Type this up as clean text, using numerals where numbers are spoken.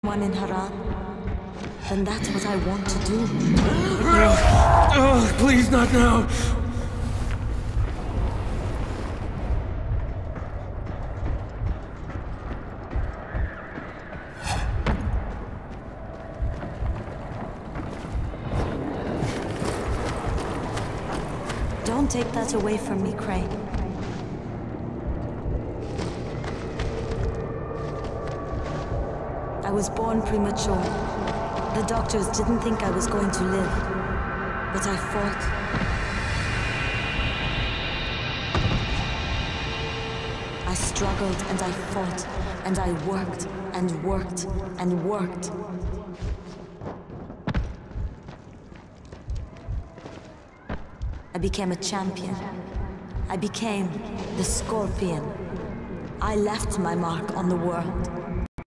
One in Haran, then that's what I want to do. Oh, please, not now. Don't take that away from me, Crane. I was born premature. The doctors didn't think I was going to live, but I fought. I struggled and I fought, and I worked and worked and worked. I became a champion. I became the Scorpion. I left my mark on the world.